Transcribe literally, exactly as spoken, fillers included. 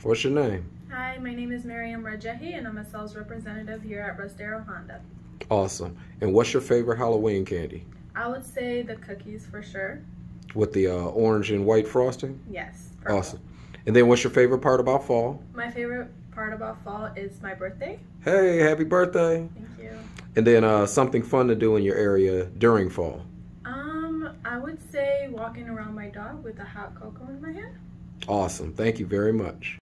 What's your name? Hi, my name is Miriam Rajahi, and I'm a sales representative here at Russ Darrow Honda. Awesome. And what's your favorite Halloween candy? I would say the cookies for sure. With the uh, orange and white frosting? Yes. Purple. Awesome. And then what's your favorite part about fall? My favorite part about fall is my birthday. Hey, happy birthday. Thank you. And then uh, something fun to do in your area during fall? Um, I would say walking around my dog with a hot cocoa in my hand. Awesome. Thank you very much.